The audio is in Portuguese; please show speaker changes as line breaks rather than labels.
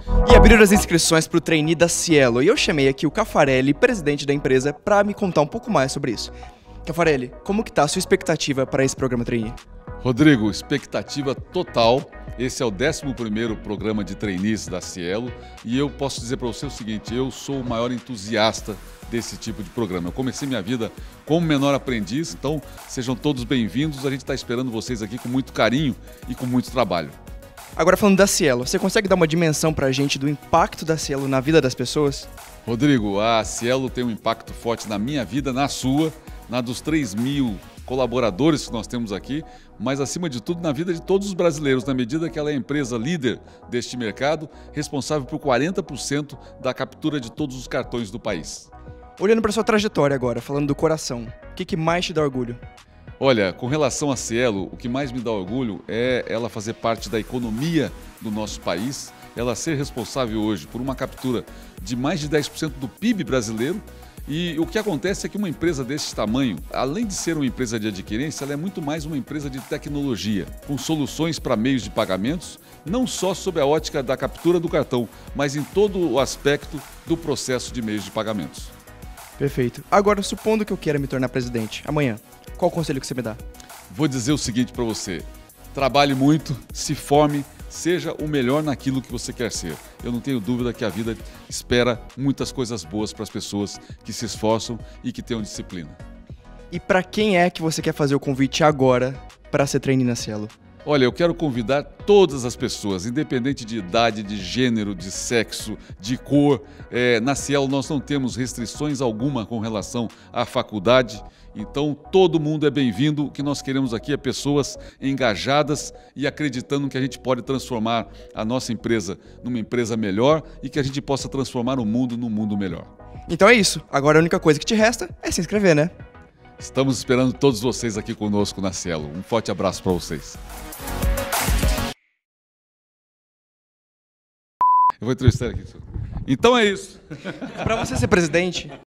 E abriram as inscrições para o trainee da Cielo, e eu chamei aqui o Caffarelli, presidente da empresa, para me contar um pouco mais sobre isso. Caffarelli, como que tá a sua expectativa para esse programa trainee?
Rodrigo, expectativa total. Esse é o 11º programa de trainees da Cielo e eu posso dizer para você o seguinte, eu sou o maior entusiasta desse tipo de programa. Eu comecei minha vida como menor aprendiz, então sejam todos bem-vindos. A gente está esperando vocês aqui com muito carinho e com muito trabalho.
Agora falando da Cielo, você consegue dar uma dimensão para a gente do impacto da Cielo na vida das pessoas?
Rodrigo, a Cielo tem um impacto forte na minha vida, na sua, na dos 3.000 colaboradores que nós temos aqui, mas acima de tudo na vida de todos os brasileiros, na medida que ela é a empresa líder deste mercado, responsável por 40% da captura de todos os cartões do país.
Olhando para sua trajetória agora, falando do coração, o que mais te dá orgulho?
Olha, com relação à Cielo, o que mais me dá orgulho é ela fazer parte da economia do nosso país, ela ser responsável hoje por uma captura de mais de 10% do PIB brasileiro. E o que acontece é que uma empresa desse tamanho, além de ser uma empresa de adquirência, ela é muito mais uma empresa de tecnologia, com soluções para meios de pagamentos, não só sob a ótica da captura do cartão, mas em todo o aspecto do processo de meios de pagamentos.
Perfeito. Agora, supondo que eu queira me tornar presidente, amanhã, qual o conselho que você me dá?
Vou dizer o seguinte para você, trabalhe muito, se forme, seja o melhor naquilo que você quer ser. Eu não tenho dúvida que a vida espera muitas coisas boas para as pessoas que se esforçam e que tenham disciplina.
E para quem é que você quer fazer o convite agora para ser trainee na Cielo?
Olha, eu quero convidar todas as pessoas, independente de idade, de gênero, de sexo, de cor. Na Cielo nós não temos restrições alguma com relação à faculdade, então todo mundo é bem-vindo. O que nós queremos aqui é pessoas engajadas e acreditando que a gente pode transformar a nossa empresa numa empresa melhor e que a gente possa transformar o mundo num mundo melhor.
Então é isso. Agora a única coisa que te resta é se inscrever, né?
Estamos esperando todos vocês aqui conosco na Cielo. Um forte abraço para vocês. Eu vou entrevistar aqui. Então é isso.
Para você ser presidente,